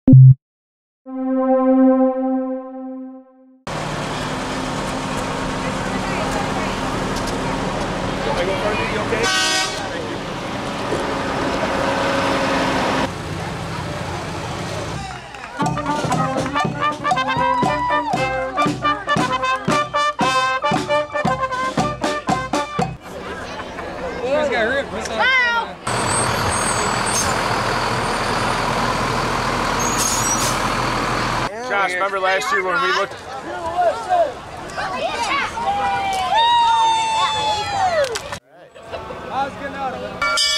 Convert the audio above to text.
Josh, remember last year when we looked? I was getting out of it.